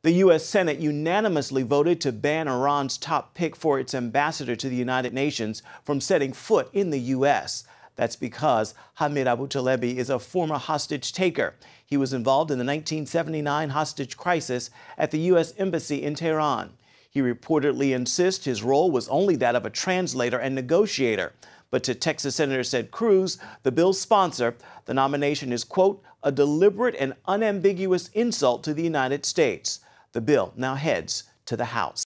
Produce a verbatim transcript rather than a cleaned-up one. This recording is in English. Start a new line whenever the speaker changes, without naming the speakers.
The U S Senate unanimously voted to ban Iran's top pick for its ambassador to the United Nations from setting foot in the U S. That's because Hamid Abu Talebi is a former hostage taker. He was involved in the nineteen seventy-nine hostage crisis at the U S Embassy in Tehran. He reportedly insists his role was only that of a translator and negotiator. But to Texas Senator Ted Cruz, the bill's sponsor, the nomination is, quote, a deliberate and unambiguous insult to the United States. The bill now heads to the House.